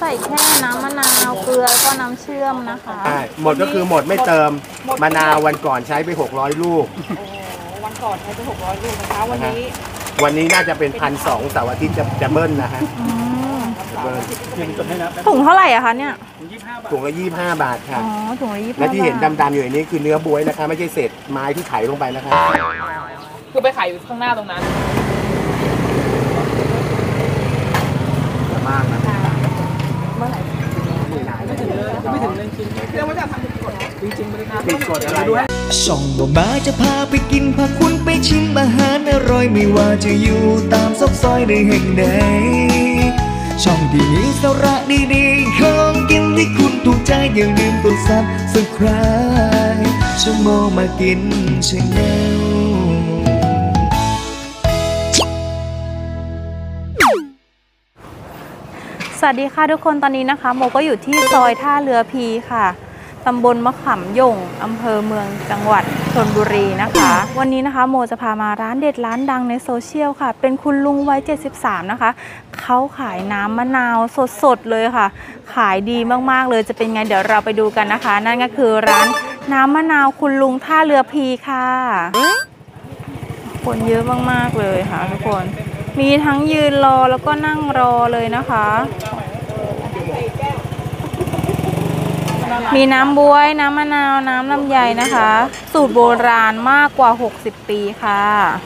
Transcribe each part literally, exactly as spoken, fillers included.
ใส่แค่น้ำมะนาวเกลือแล้วก็น้ำเชื่อมนะคะใช่หมดก็คือหมดไม่เติมมะนาววันก่อนใช้ไปหกร้อยลูกโอ้วันก่อนใช้ไปหกร้อยลูกนะคะวันนี้วันนี้น่าจะเป็นพันสองเสาร์อาทิตย์จะจะเบิ้ลนะฮะถุงเท่าไหร่อะคะเนี่ยถุงละยี่สิบห้าบาทค่ะอ๋อถุงละยี่สิบห้าและที่เห็นดำๆอยู่ในนี้คือเนื้อบ๊วยนะคะไม่ใช่เศษไม้ที่ไถลงไปนะคะคือไปขายอยู่ข้างหน้าตรงนั้นมากนะเมื่อไหร่ไม่ถึงเลยไม่ถึงเลยจริงเรื่องว่าจะทำผิดกฎจริงๆไม่ได้นะผิดกฎอะไรด้วยช่องบ่มาจะพาไปกินพาคุณไปชิมอาหารอร่อยไม่ว่าจะอยู่ตามซอกซอยในแห่งใดช่องที่มีสาระดีๆของกินที่คุณถูกใจอย่าลืมกดซับสไครบ์ช่องโมมากินชาแนลสวัสดีค่ะทุกคนตอนนี้นะคะโมก็อยู่ที่ซอยท่าเรือพีค่ะตำบลมะขามหย่งอำเภอเมืองจังหวัดชลบุรีนะคะวันนี้นะคะโมจะพามาร้านเด็ดร้านดังในโซเชียลค่ะเป็นคุณลุงวัยเจ็ดสิบสามนะคะเขาขายน้ำมะนาวสดๆเลยค่ะขายดีมากๆเลยจะเป็นไงเดี๋ยวเราไปดูกันนะคะนั่นก็คือร้านน้ำมะนาวคุณลุงท่าเรือพีค่ะคนเยอะมากๆเลยค่ะทุกคนมีทั้งยืนรอแล้วก็นั่งรอเลยนะคะมีน้ำบ๊วยน้ำมะนาวน้ำลำไยนะคะสูตรโบราณมากกว่าหกสิบปีค่ะ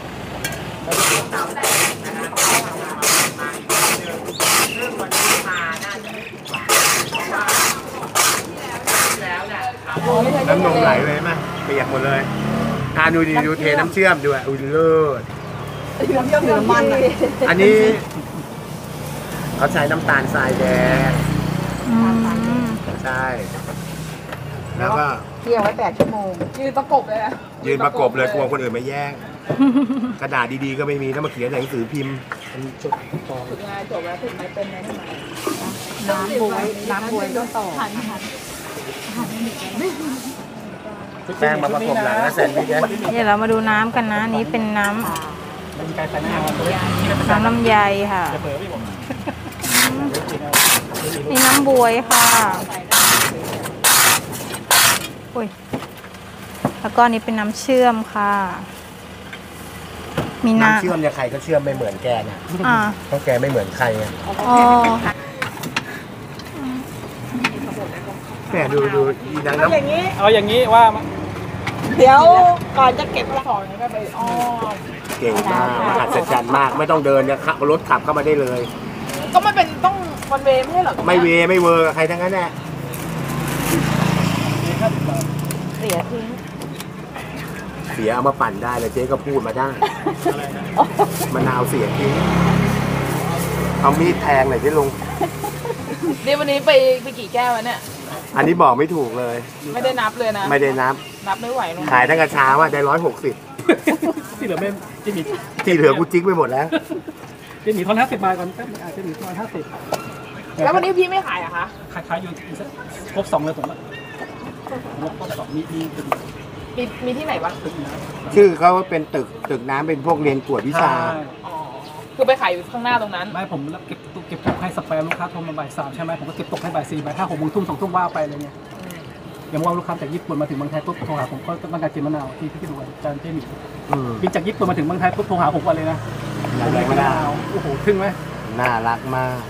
น้ำนมไหลเลยไหมเปียกหมดเลยอ่าดูดีดูเทน้ำเชื่อมด้วยอุ้ยเลิศน้ำเชื่อมน้ำมันอันนี้เขาใช้น้ำตาลทรายแดงใช่แล้วก็เคี่ยวไว้แปดชั่วโมงยืนประกบเลยนะยืนประกบเลยกลัวคนอื่นมาแย่งกระดาษดีๆก็ไม่มีถ้ามาเขียนหนังสือพิมพ์จบงานจบแล้วถึงไม่เป็นไงทำไมน้ำบวยน้ำบวยก็ต่อแป้งมาประกบหลังแล้วแซนด์วิชเดี๋ยวเรามาดูน้ำกันนะนี้เป็นน้ำน้ำลำไยค่ะนี่น้ำบวยค่ะอุ้ยแล้วก็นี้เป็นน้ำเชื่อมค่ะมีน้ำเชื่อมเนี่ยใครก็เชื่อมไม่เหมือนแกเนี่ยเพราะแกไม่เหมือนใครไงแกดูดูอีนังน้ำอย่างนี้เอาอย่างนี้ว่าเดี๋ยวก่อนจะเก็บของนี่ก็ไปอ้อเก่งมากมหัศจรรย์มากไม่ต้องเดินเนี่ยขับรถขับเข้ามาได้เลยก็ไม่เป็นต้องวันเวไม่ใช่หรอไม่เวไม่เวอร์ใครทั้งนั้นแหละเสียทิ้งเสียเอามาปั่นได้เลยเจ๊ก็พูดมาได้มะนาวเสียทิ้งเอามีดแทงหน่อยที่ลุงนี่วันนี้ไปไปกี่แก้วแล้วเนี่ยอันนี้บอกไม่ถูกเลยไม่ได้นับเลยนะไม่ได้นับนับไม่ไหวลงขายตั้งแต่เช้าว่าได้ร้อยหกสิบที่เหลือไม่ที่มีที่เหลือกูจิ๊กไปหมดแล้วที่มีทอนห้าสิบบาทก่อนแป๊บนึงอาจจะมีทอนห้าสิบแล้ววันนี้พี่ไม่ขายอะคะขายขายอยู่ครบสองเลยผมอะครบสองมีมีมีมีที่ไหนบ้างชื่อเขาเป็นตึกตึกน้ำเป็นพวกเรียนกวดวิชาคือไปขายอยู่ข้างหน้าตรงนั้นไม่ผมเก็บเก็บตกให้สเปรย์ลูกค้าโทรมาบ่ายสามใช่ไหมผมก็เก็บตกให้บ่ายสี่บ่ายห้าหกโมงทุ่มสองทุ่มว่าไปเลยเนี่ยอย่างว่าลูกค้าจากญี่ปุ่นมาถึงเมืองไทยปุ๊บโทรหาผมก็ต้องการกินมะนาวที่ที่ดูจานเจมี่บินจากญี่ปุ่นมาถึงเมืองไทยปุ๊บโทรหาผมวันเลยนะอยากได้มะนาวโอ้โหขึ้นไหมน่ารักมาก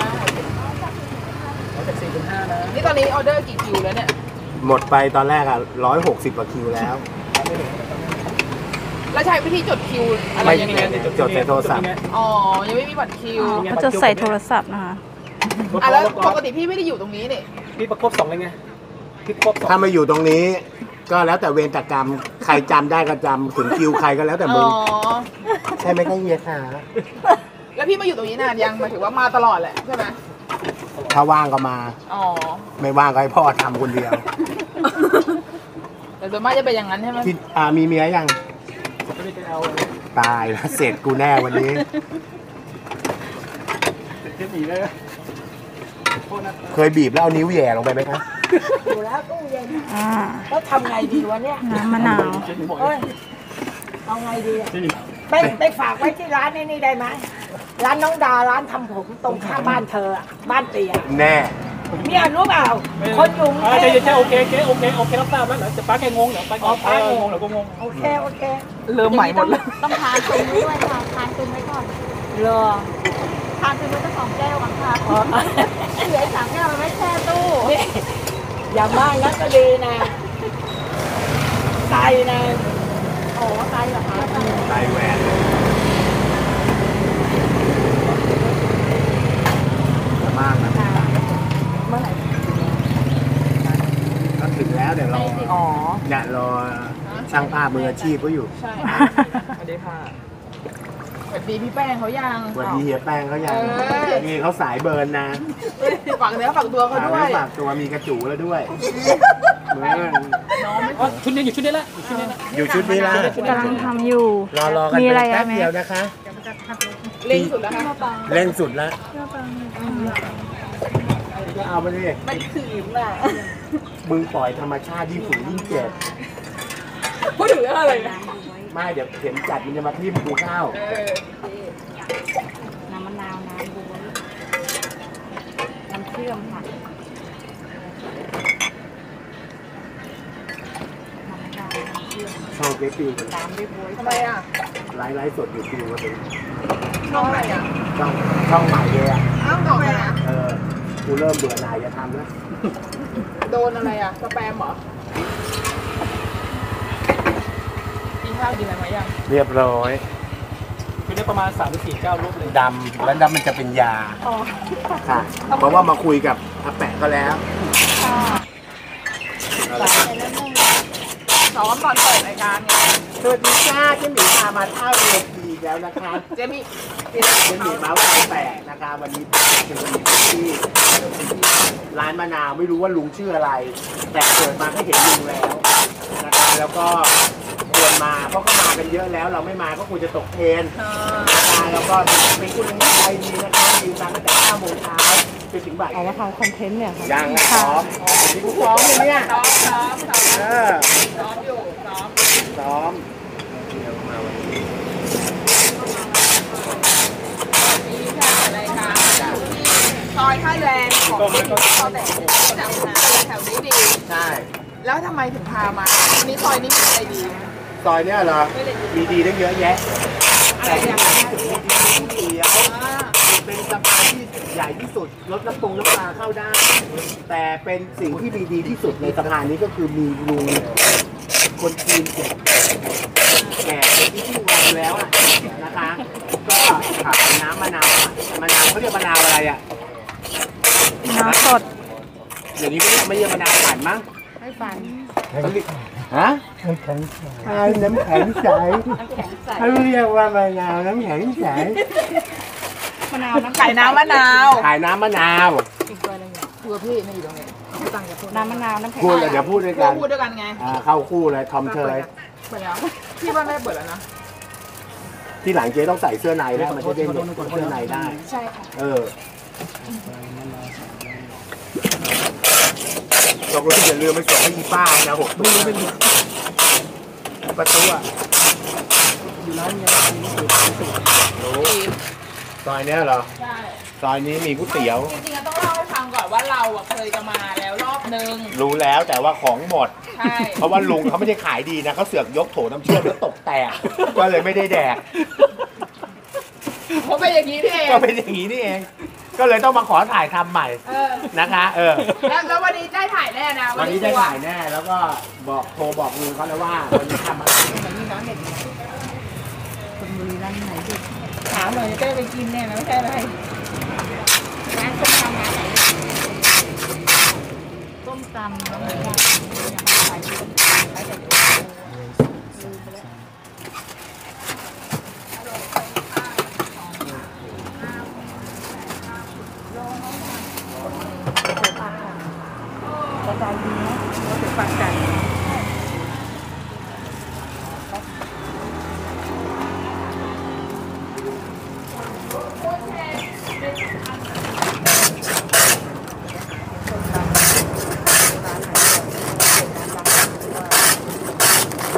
จากสี่ถึงห้านะนี่ตอนนี้ออเดอร์กี่คิวแล้วเนี่ยหมดไปตอนแรกอ่ะร้อยหกสิบกว่าคิวแล้วแล้วใช้วิธีจดคิวอะไรยังไงจดใส่โทรศัพท์อ๋อยังไม่มีบัตรคิวเขาจะใส่โทรศัพท์นะคะอ่ะแล้วปกติพี่ไม่ได้อยู่ตรงนี้นี่พี่ประกบสองเลยไงพี่ประกบสองถ้ามาอยู่ตรงนี้ก็แล้วแต่เวรกรรมใครจำได้ก็จำถึงคิวใครก็แล้วแต่มึงใช่ไหมก็เฮียค่ะแล้วพี่มาอยู่ตรงนี้นานยังมาถือว่ามาตลอดแหละใช่ไหมถ้าว่างก็มาอ๋อไม่ว่างก็ให้พ่อทำคนเดียวแต่ส่วนมากจะเป็นอย่างนั้นใช่ไหมอ่ามีเมียยังตายแล้วเสร็จกูแน่วันนี้เคยบีบแล้วเอานิ้วแย่ลงไปไหมครับอยู่แล้วตู้เย็นแล้วทำไงดีวะเนี่ยน้ำมะนาวเอาไงดีไปไปฝากไว้ที่ร้านนี่ได้ไหมร้านน้องดาร้านทำผมตรงข้ามบ้านเธออะบ้านเตียแน่เนี่ยรู้เปล่าคนอยู่กรุงอ่าเทเจ๊พเจ๊โอเคเจ๊โอเคโอเครับทราบแล้วเดี๋ยวจะป้าแกงงเดี๋ยวไปก่อนอ๋อป้างงงงเดี๋ยวก็งงโอเคโอเคเริ่มใหม่หมดเลยต้องทานตุนด้วยค่ะทานตุนไว้ก่อนรอทานตุนไว้ตั้งสองแก้วก่อนค่ะอ๋อเหลือสามแก้วมันไม่แช่ตู้นี่อย่ามากนะก็ดีนะไตนะโอ้ไตเหรอคะไตแหวนจะมากนะเมื่อไหร่ก็ถึงแล้วเดี๋ยวรออ๋อเนี่ยรอช่างภาพมืออาชีพเขาอยู่ใช่สวัสดีค่ะสวัสดีพี่แป้งเขายังวันนี้เฮียแป้งเขายังเออนี่เขาสายเบิร์นนะฝากเนื้อฝากตัวเขาด้วฝากยไฝากตัวมีกระจูแล้วด้วยเหมือนอ๋อชุดนี้อยู่ชุดนี้ละอยู่ชุดนี้ละอยู่ชุดนี้ละกำลังทำอยู่รอรอกันมีไปอะไรแป๊อะบแม่เดียวนะคะเล่งสุดแล้วค่ะเร่งสุดแล้วก็เอามาดิมันขืนอ่ะมึงปล่อยธรรมชาติยิ่งฝืนยิ่งเจ็บพูดถึงเรื่องอะไรนะไม่เดี๋ยวเข็มจัดมันจะมาทิ่มกูเข้าเออน้ำมะนาวน้ำบ๊วยน้ำเชื่อมค่ะน้ำมะนาวน้ำเชื่อมช่องเจ๊ปิวตามด้วยบ๊วยทำไมอ่ะไลฟ์ไลฟ์สดอยู่ปิวมาเป็นช่องไหนอ่ะช่องช่องใหม่เลยอ่ะอ้าวทำไมอ่ะเออกูเริ่มเบื่อหน่ายจะทำแล้วโดนอะไรอ่ะสแปมเหรอกินข้าวกินอะไรมายังเรียบร้อยชุดนี้ประมาณสามหรือสี่เก้ารูปเลยดำแล้วดำมันจะเป็นยาค่ะ เพราะว่ามาคุยกับอาแปะก็แล้วซ้อมตอนเปิดรายการไงสวัสดีจ้าเจ๊หมีพามาเท่าเรือพีอีกแล้วนะคะเจมี่เจ๊หมีเมาส์ไฟแปะนะคะวันนี้เป็นวันที่ร้านมะนาวไม่รู้ว่าลุงชื่ออะไร แต่เกิดมาก็เห็นลุงแล้วนะคะแล้วก็ควรมาเพราะก็มากันเยอะแล้ว เราไม่มาก็ควรจะตกเทรนนะคะแล้วก็เป็นคุณลุงใจดีนะคะยืนมาตั้งแต่เก้าโมงเช้าจนถึงบ่ายเอามาทำคอนเทนต์เนี่ยค่ะยังนะซ้อมนี่กูซ้อมเลยเนี่ยซ้อมซ้อมซ้อมเออซ้อมอยู่ซ้อมซ้อมเดี๋ยวมาวันนี้มีแค่อะไรคะซอยท่าแรงของที่เขาแต่งแถวนั้นแถวนี้ดีใช่แล้วทำไมถึงพามาอันนี้ซอยนี้มีอะไรดีซอยเนี้ยเหรอมีดีตั้งเยอะแยะอะไรแต่ที่อย่างที่สุดมีดีที่เดียวอ่าเป็นสะพานที่ใหญ่ที่สุดรถน้ำปรุงน้ำปลาเข้าได้ แต่เป็นสิ่งที่มีดีที่สุดในสะพานนี้ก็คือมีลุงคนจีนแก่แก่ที่ที่วางแล้วอะนะคะ ก็ขับน้ำมะนาวมะนาวเขาเรียกมะนาวอะไรอ่ะน้ำสดเดี๋ยวนี้ไม่เรียกไม่เรียกมะนาวปั่นมั้งไม่ฝันเขาเรียกฮะน้ำแข็งใสน้ำแข็งใสเขาเรียกว่ามะนาวน้ำแข็งใสมะนาวน้ำไข่น้ำมะนาวขายน้ำมะนาวตัวพี่นี่อยู่ตรงนี้ไม่ต่างจากคนน้ำมะนาวน้ำแข็งพูดเลยเดี๋ยวพูดด้วยพวกักนพูดด้วยกันไงอ่าเข้าคู่เลยทอมเชยเปิดแล้วพี่บ้านไม่ได้เปิดแล้วนะที่หลังเจ๊ต้องใส่เสื้อในแล้วมันจะได้เหมือนเสื้อในได้ใช่ค่ะเออตกลงอย่าลืมไปส่งให้อีป้านะหกตัวไม่รู้ประตูอ่ะอยู่ร้านเนี้ยรู้ซอยเนี้ยเหรอใช่ซอยนี้มีก๋วยเตี๋ยวจริงๆต้องเล่าให้ฟังก่อนว่าเราอะเคยจะมาแล้วรอบนึงรู้แล้วแต่ว่าของหมดใช่เพราะว่าลุงเขาไม่ได้ขายดีนะเขาเสือกยกโถน้ำเชื่อมแล้วตกแตก ก็เลยไม่ได้แดกเขาเป็นอย่างนี้นี่เองก็เป็นอย่างนี้นี่เอง ก็เลยต้องมาขอถ่ายทำใหม่เออนะคะ เออแล้วแล้ววันนี้ได้ถ่ายแน่นะวันนี้ได้ถ่ายแน่แล้วก็บอกโทรบอกลุงเขาแล้วว่าวันนี้ทำอะไรคนบุรีรัมย์ไหนเด็กถามหน่อยจะได้ไปกินเนี่ยนะไม่ใช่อะไรร้านส้มตำร้านไหนส้มตำแล้วมีขายขายแต่ลืมไปแล้วกระจายดีเนาะเราถึงปักกัน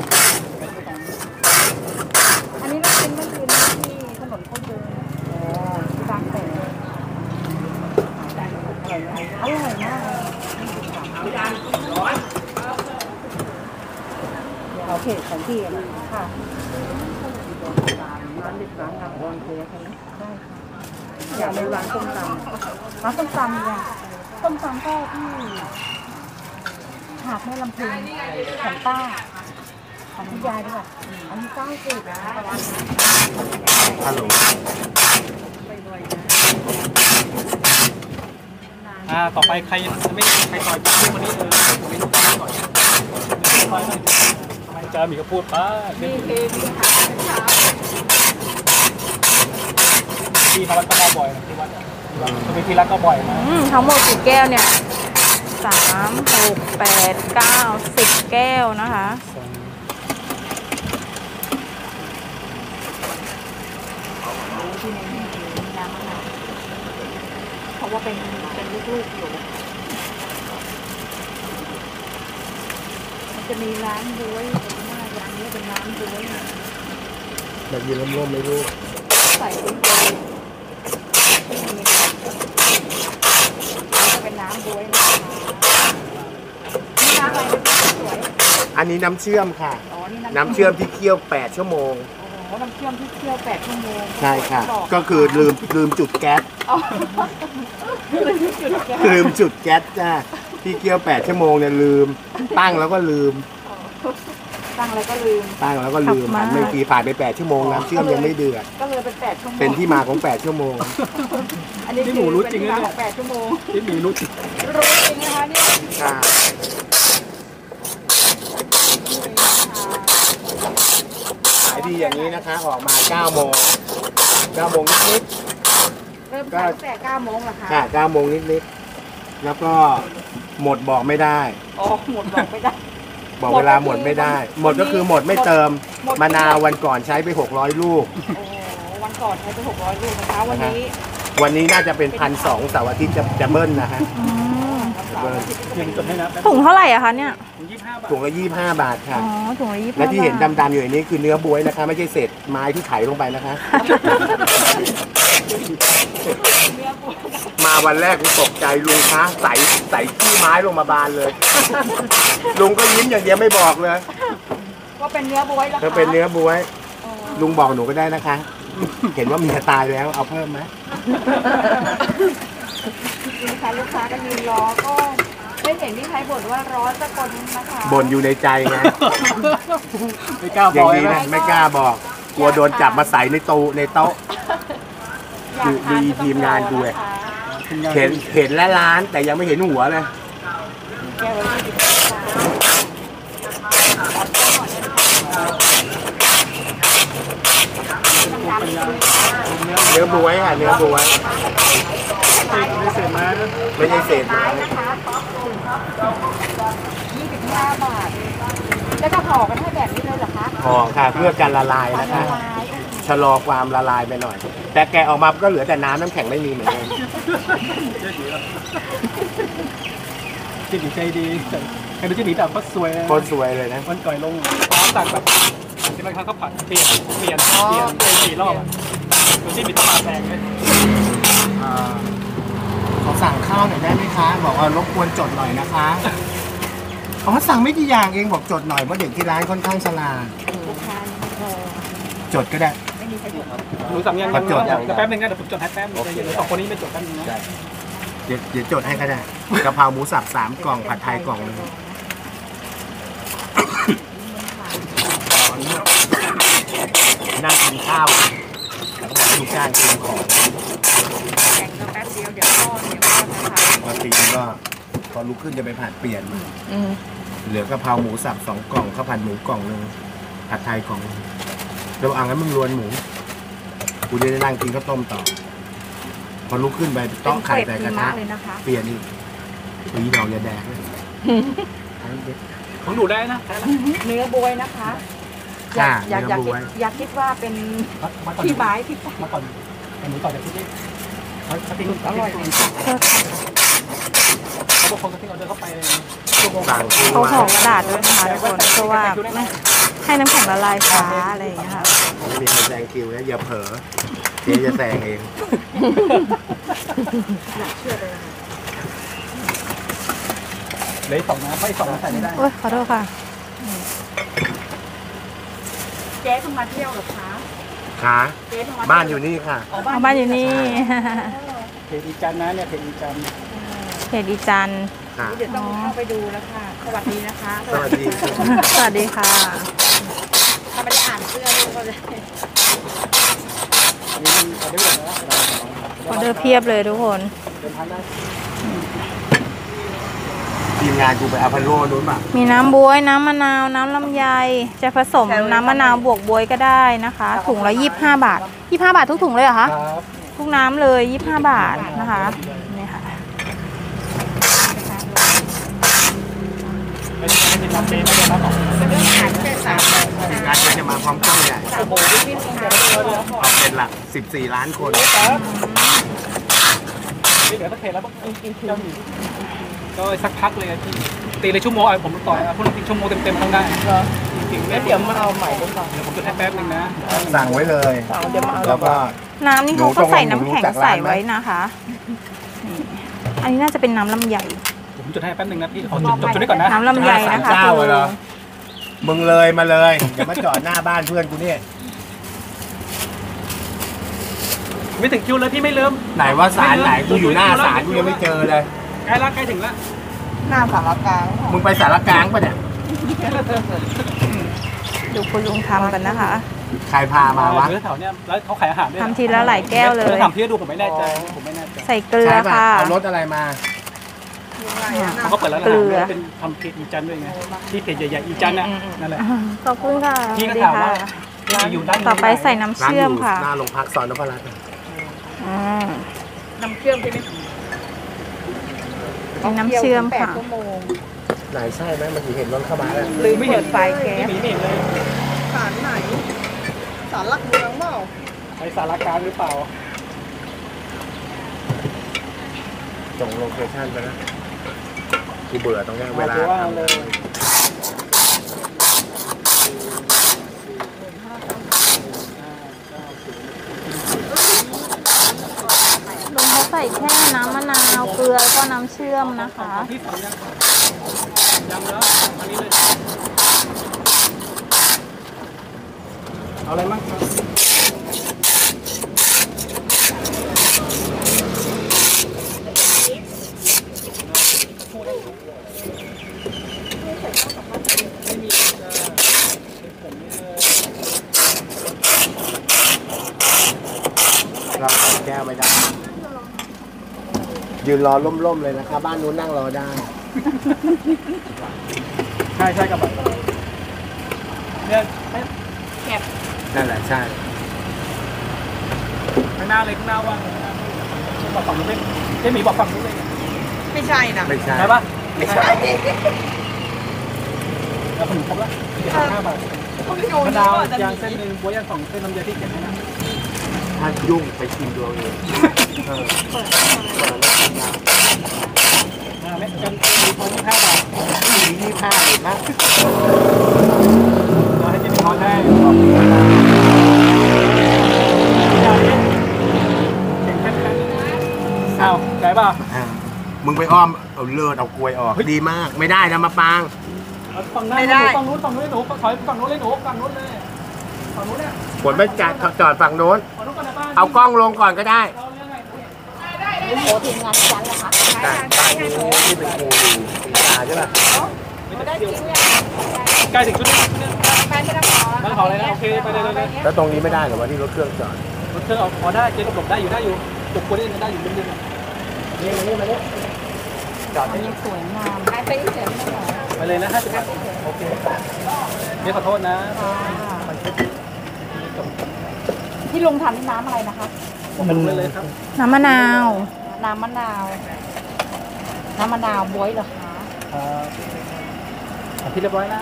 อันนี้เราเป็นเมื่อคืนที่ถนนข้าวเดินร่อยไหมอร่อยมากเลยเดี๋ยวเอาเพจของพี่อะค่ะร้านเด็ดร้านงามวอนเทใช่ไหมได้ค่ะอยากไปร้านส้มตำร้านส้มตำเนี่ยส้มตำก็ที่หาดแม่ลำพูนของป้าของคุณยายด้วยอันนี้เก้าสิบนะฮัลโหลอ่าต่อไปใครไม่ใครซอยพูดวันนี้เออผมไม่รู้จักก่อนเจอมีก็พูดป้ามีเคมีหาเช้าที่เขาวัดก็มาบ่อยที่วัดจะมีที่รักก็บ่อยนะอืมทั้งหมดกี่แก้วเนี่ยสามหกแปดเก้าสิบแก้วนะคะเพราะว่าเป็นเป็นลูกๆอยู่มันจะมีร้านบ๊วยตรงหน้าร้านนี้เป็นร้านบ๊วยแบบยืนร่มๆไม่รู้ใส่ชิ้นเดียวจะเป็นน้ำบ๊วยนะคะนี่น้ำอะไรนะสวยอันนี้น้ำเชื่อมค่ะอ๋อนี่น้ำเชื่อมที่เคี่ยวแปดชั่วโมงโอ้น้ำเชื่อมที่เคี่ยวแปดชั่วโมงใช่ค่ะบอกก็คือลืมลืมจุดแก๊สอ๋อลืมจุดแก๊สลืมจุดแก๊สจ้าที่เคี่ยวแปดชั่วโมงเนี่ยลืมตั้งแล้วก็ลืมตั้งอะไรก็ลืมตั้งแล้วก็ลืมขับมาผ่านไม่กี่ผ่านไปแปดชั่วโมงน้ำเชื่อมยังไม่เดือดก็เลยเป็นแปดชั่วโมงเป็นที่มาของแปดชั่วโมงอันนี้ที่หมูรู้จริงเลเลย ยแปดชั่วโมงที่หมีรู้จริงรู้จริงนะคะเนี่ยค่ะขายดีอย่างนี้นะคะ ออกมาเก้าโมงเก้าโมงนิดเริ่มขายตั้งแต่เก้าโมงเหรอคะๆค่ะเก้าโมงนิดๆแล้วก็หมดบอกไม่ได้อ๋อหมดบอกไม่ได้บอกเวลาหมดไม่ได้ หมดก็คือหมดไม่เติมหมดมะนาววันก่อนใช้ไปหกร้อยลูกโอ้โหวันก่อนใช้ไปหกร้อยลูกนะคะ วันนี้วันนี้น่าจะเป็นพันสองเสาร์อาทิตย์จะจะเบิ้ลนะฮะอืมเบิ้ลยังจดให้นะถุงเท่าไหร่อะคะเนี่ยยี่สิบห้าบาทถุงละยี่สิบห้าบาทอ๋ค่ะอถุงละยี่สิบและที่เห็นบาทดำๆอยู่ในนี้คือเนื้อบ๊วยนะคะ ไม่ใช่เศษไม้ที่ไถลงไปนะคะ มาวันแรกกูตกใจลุงคะใส่ใส่ขี้ไม้ลงมาบานเลย ลุงก็ยิ้มอย่างเดียวไม่บอกเลยก็เป็นเนื้อบ๊วยแล้วเธอเป็นเนื้อบ๊วย ลุงบอกหนูก็ได้นะคะ เห็นว่าเมียตายแล้วเอาเพิ่มไหมลูกค้าลูกค้าก็ยืนรอก็ไม่เห็นที่ใครบ่นว่าร้อนสักคนนะคะบ่นอยู่ในใจไงไม่กล้าบอย่าอง กนี้นะนะไม่กล้าบอก กลัวโดนจับมาใส่ในตู้ในโต๊ะอยากทานดูทีมงานดูนะคะเห็นเห็นแล้วร้านแต่ยังไม่เห็นหัวเลยแก้วละยี่สิบห้าบาทเนื้อบ๊วยค่ะเนื้อบ๊วยไม่เสร็จมาไม่ใช่เศษไม้นะคะยี่สิบห้าบาท แล้วก็ห่อกันให้แบบนี้เลยเหรอคะห่อค่ะเพื่อการละลายนะคะละลายชะลอความละลายไปหน่อย แต่แกะออกมาก็เหลือแต่น้ำน้ำแข็งไม่มีเหมือนกันเจ๊หนีใจดีใครดูเจ๊หนีแต่ก็สวยโคตรสวยเลยนะวันก่อยลงฟ้าสั่งแบบที่บางครั้งเขาผัดเปลี่ยนเปลี่ยนเปลี่ยนเป็นสี่รอบอ่ะดูที่มีต้องมาแพงเลยอ่าขอสั่งข้าวหน่อยได้ไหมคะ บอกว่ารบกวนจดหน่อยนะคะอ๋อสั่งไม่กี่อย่างเองบอกจดหน่อยเพราะเด็กที่ร้านค่อนข้างฉลาดลูกค้าเออจดก็ได้ไม่มีใครอยู่หนูสั่งยังครับจดยังเดี๋ยวแป๊บนึงนะเดี๋ยวผมจดให้แป๊บนึงเดี๋ยวสองคนนี้ไม่จดกันนะเดี๋ยวเดี๋ยวจดให้ก็ได้กะเพราหมูสับสามกล่องผัดไทยกล่องหนึงนั่งกินข้าวลูกจ้างเตรียมของแข่งกันแป๊บเดียวเดี๋ยวพ่อเดี๋ยวพ่อนะคะพอตีก็พอลุกขึ้นจะไปผัดเปลี่ยนอืมเหลือกะเพราหมูสับสองกล่องข้าวผัดหมูกล่องหนึงผัดไทยกล่องหนึงเดี๋ยวอ่างนั้นมึงรวนหมูกูจะได้นั่งกินข้าวต้มต่อ พอลุกขึ้นไปต้องไข่ใส่กระทะเลยนะคะเปลี่ยนอีกตีดอกยาแดงเลยของหนูได้นะเนื้อบวยนะคะค่ะอยากอยากเนื้อบ๊คิวดยอยากคิดว่าเป็นมาก่อนที่ไม้ที่มาก่อนหนูต่อจากที่นี่เขาทิ้งอร่อยเขาบอกคนก็ทิ้งเอาเดินเข้าไปเลยชั่วโมงสั่งคือเขาว่าห่อกระดาษด้วยนะคะทุกคนเพราะว่าไม่ให้น้ำแข็งละลายช้าอะไรอย่างเงี้ยค่ะไม่มีใครแซงคิวนะอย่าเผลอเจ๊จะแซงเองอยากเชื่อเลยเหลือสองน้ำไม่สองน้ำใส่ไม่ได้โอ้ยขอโทษค่ะเจ๊เข้ามาเที่ยวเหรอคะขาเจ๊เข้ามาบ้านอยู่นี่ค่ะเอาบ้านอยู่นี่เพจอีจันนะเนี่ยเพจอีจันเพจอีจันค่ะเดี๋ยวต้องเข้าไปดูแล้วค่ะ สวัสดีนะคะสวัสดีสวัสดีค่ะถ้าไม่ได้อ่านเสื้อลูกก็เลยอันนี้มันเอาได้เลยนะออเดอร์เพียบเลยทุกคนเดินทางได้ทีมงานกูไปอาพาโลนู้นป่ะมีน้ำบ๊วย น้ำมะนาว น้ำลำไย จะผสมน้ำมะนาวบวกบ๊วยก็ได้นะคะ ถุงละยี่สิบห้าบาทยี่สิบห้าบาททุกถุงเลยเหรอคะครับทุกน้ำเลยยี่สิบห้าบาทนะคะนี่ค่ะไม่ใช่ไม่ใช่น้ำเจ๊ไม่ใช่น้ำของทีมงานกูจะมาพร้อมกล้องใหญ่โอ้โหพี่เดี๋ยวเดี๋ยวเดี๋ยวออกเป็นหลักสิบสี่ล้านคนนี่เดี๋ยวถ้าเทแล้วต้องกินเจ้าหนีก็สักพักเลยพี่ตีเลยชั่วโมงผมต่อยพวกเราชั่วโมงเต็มๆต้องได้จริงๆแล้วเดี๋ยวมาเอาใหม่ด้วยก่อนเดี๋ยวผมจะให้แป๊บนึงนะสั่งไว้เลยแล้วก็น้ำนี่เขาก็ใส่น้ำแข็งใส่ไว้นะคะนี่อันนี้น่าจะเป็นน้ำลำไยผมจดให้แป๊บนึงนะพี่ขอจดจดด้วยก่อนนะน้ำลำไยนะคะเจ้าคือเหรอมึงเลยมาเลยอย่ามาจอดหน้าบ้านเพื่อนกูเนี่ยไม่ถึงคิวเลยพี่ไม่เริ่มไหนว่าศาลไหนกูอยู่หน้าศาลกูยังไม่เจอเลยใกล้ละใกล้ถึงละหน้าสารกลางมึงไปสารกลางปะเนี่ยดูคุณลุงทำกันนะคะใครพามาวะแถวเนี้ยแล้วเขาขายอาหารด้วยทำทีละหลายแก้วเลยถามพี่ดูผมไม่แน่ใจผมไม่แน่ใจใส่เกลือใช่ปะค่ะเอารถอะไรมาเขาก็เปิดร้านอาเกหารลือด้วยเป็นทำเพจอีจันด้วยไงที่เพจใหญ่ๆอีจันน่ะนั่นแหละขอบคุณค่ะพี่ก็ดีถามค่ะว่าอยู่ด้านต่อไปใส่น้ำร้านเชื่ออมยู่ค่ะหน้าโรงพักซอยนพรัตน์อืมน้ำเชื่อมใช่ไหมเป็นน้ำเชื่อมแปดค่ะชั่วโมงไหนใช่ไหมมันถึงเห็นรถเข้ามาแล้วหรือเปิดไฟแก๊สไม่มีไม่เห็นเลยสารไหนสารหลักเมืองเปล่าไปสารกลางหรือเปล่าส่งโลเคชั่นไปนะกูเบื่อตรงเนี้ยเวลาตัวเลยลุงเขาใส่แค่น้ำมะนาวเกลือแล้วก็น้ำเชื่อมนะคะที่สองยังยังแล้วอันนี้เลยเอาอะไรมั่งครับเราใส่แก้วไม่ได้ ยืนรอล่มๆเลยนะคะบ้านนู้นนั่งรอได้ใช่ใช่กับแบบเนี่ยไม่นั่นแหละใช่ข้างหน้าเลยข้างหน้าว่างเลยนะบอกฝั่งนู้นเลยเจ๊หมีบอกฝั่งนู้นเลยไม่ใช่นะไม่ใช่ใช่ปะไม่ใช่แล้วผมครบแล้วเจ็ดสิบห้าบาทมะนาวยางเส้นหนึ่งบัวยางสองเส้นน้ำยาที่เก็บให้นะถ้ายุ่งไปชิมดูเอาเองเอออ่าไม่กันมีคนห้าบาทมียี่ห้าเห็นไหมเราให้เจ๊หมีทอนให้อ้าวได้ป่ะอ่ามึงไปอ้อมเอาเลือดเอากลวยออกดีมากไม่ได้นะมาปางฝั่งหน้าฝั่งนู้นฝั่งนู้นเลยหนูถอยฝั่งนู้นเลยหนูฝั่งนู้นเลยฝั่งนู้นเนี่ยผลไม่จัดจอดฝั่งโน้นฝั่งนู้นก่อนนะบ้านเอากล้องลงก่อนก็ได้เราเรื่องไงโหทีมงานจันเหรอคะได้บ้านนี้ที่เป็นครูอยู่ปีตาใช่ป่ะได้จริงเนี่ยใกล้ถึงชุดนี้แฟนไม่ต้องขอนั่งขอเลยนะโอเคไปเลยเลยแล้วตรงนี้ไม่ได้เหรอวะที่รถเครื่องจอดรถเครื่องเอาพอได้เจ๊หลบได้อยู่ได้อยู่จบคนนี้ได้อยู่เรื่อยนี่มานี่มานี่จอดที่นี่สวยงามได้ไปเฉยไม่หรอๆไปเลยนะห้าสิบบาทโอเคเจ๊ขอโทษนะที่ลุงทำน้ำอะไรนะคะมันเลยเลยครับน้ำมะนาวน้ำมะนาว น้ำมะนาวบ๊วยเหรอคะครับที่เรียบร้อยนะ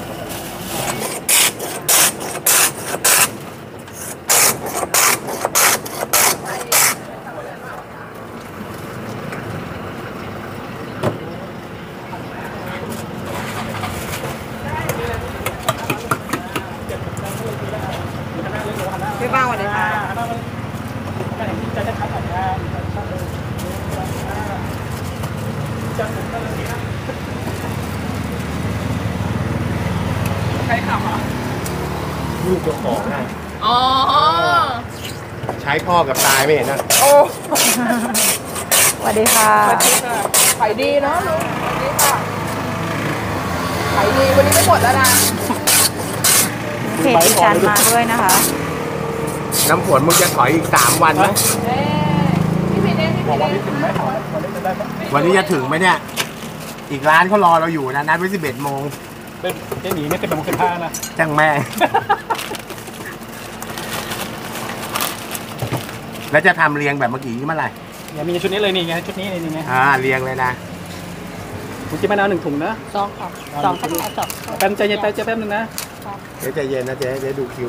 พี่บ้าวันไหนคะจะเห็นจะจะชัดหน่อยนะชัดเลยจะผมก็เลยนะลูกเจ้าของไงอ๋อใช้พ่อกับตายไม่เห็นนะโอ้สวัสดีค่ะสวัสดีค่ะขายดีเนาะลุงสวัสดีค่ะขายดีวันนี้ไม่หมดแล้วนะเพจดิฉันมาด้วยนะคะน้ำฝนมึงจะถอยอีกสามวันไหมเอ๊ะพี่พีเน่พี่บพีอกว่าเน่พี่ถึงไหมวันนี้จะได้ไหมวันนี้จะถึงไหมเนี่ย อีกร้านเขารอเราอยู่นะนัดไว้สิบเอ็ดโมงเป็นเจ๊หนีไม่เป็นแบบเป็นผ้านะจังแม่ แล้วจะทำเรียงแบบเมื่อกี้เมื่อไหร่เนี่ยมีชุดนี้เลยนี่ไงชุดนี้นี่ไงอ่าเรียงเลยนะผมกินมะนาวหนึ่งถุงนะสองค่ะสองค่ะสองแป๊บใจเย็นใจเย็นแป๊บนึงนะเดี๋ยวใจเย็นนะเจ๊เดี๋ยวดูคิว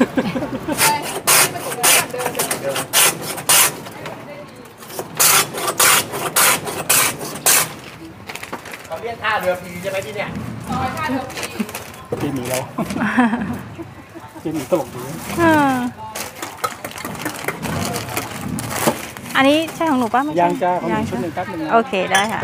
เขาเรียกท่าเรือพีใช่ไหมที่เนี่ยเจ๊หนีแล้วเจ๊หนีตลกดีอืมอันนี้ใช่ของหนูป่ะไม่ใช่ยางจ้าของยังชุดหนึ่งแป๊บนึงนะโอเคได้ค่ะ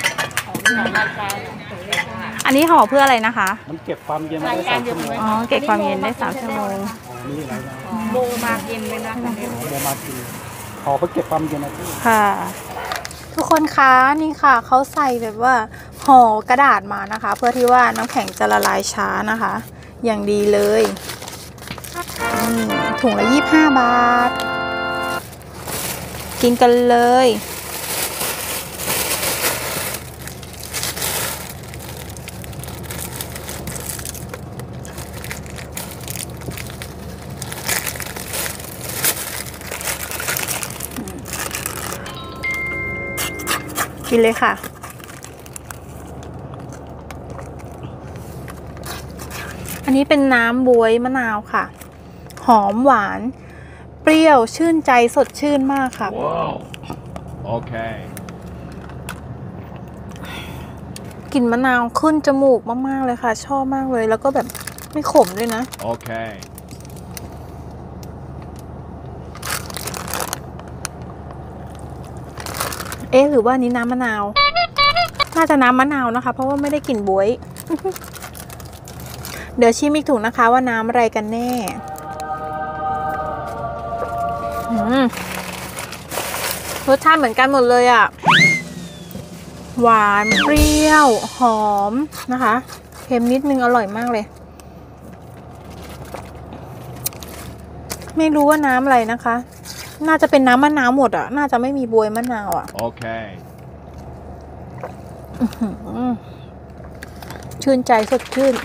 อันนี้ห่อเพื่ออะไรนะคะมันเก็บความเย็นได้สามชั่วโมงอ๋อ เก็บความเย็นได้สามชั่วโมงอ๋อนี่อะไรนะโมมากินเลยนะคนนี้โมมากินขอไปเก็บความเย็นนะพี่ค่ะ ทุกคนคะนี่ค่ะเขาใส่แบบว่าห่อกระดาษมานะคะ เพื่อที่ว่าน้ำแข็งจะละลายช้านะคะ อย่างดีเลยอืมถุงละยี่สิบห้าบาท กินกันเลย กินเลยค่ะ อันนี้เป็นน้ำบ๊วยมะนาวค่ะ หอมหวาน เปรี้ยวชื่นใจสดชื่นมากค่ะโอเคกลิ่นมะนาวขึ้นจมูกมากๆเลยค่ะ ชอบมากเลย แล้วก็แบบไม่ขมด้วยนะโอเคเอ๊ะหรือว่านี้น้ำมะนาว น่าจะน้ำมะนาวนะคะ เพราะว่าไม่ได้กลิ่นบ๊วย เดี๋ยวชิมอีกถุงนะคะว่าน้ำอะไรกันแน่อืมรสชาติเหมือนกันหมดเลยอะ่ะ หวานเปรี้ยว หอมนะคะเค็มนิดนึงอร่อยมากเลย ไม่รู้ว่าน้ำอะไรนะคะ น่าจะเป็นน้ำมะนาวหมดอะ่ะ น่าจะไม่มีบวยมะนาวอะ่ะโอเคชื่นใจสดชื่น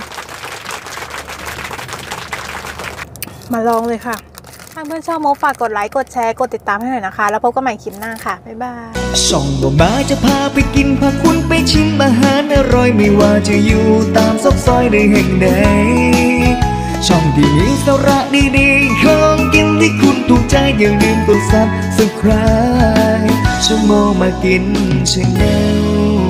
มาลองเลยค่ะ ถ้าเพื่อนชอบโมฝากกดไลค์ กดแชร์ กดติดตามให้หน่อยนะคะ แล้วพบกันใหม่คลิปหน้าค่ะ บ๊ายบายช่องบ่มาจะพาไปกินพาคุณไปชิมอาหารอร่อยไม่ว่าจะอยู่ตามซอกซอยในแห่งใดช่องที่มีสาระดีๆของกินที่คุณถูกใจอย่าลืมกดซับสไครบ์ช่องโมมากินชาแนล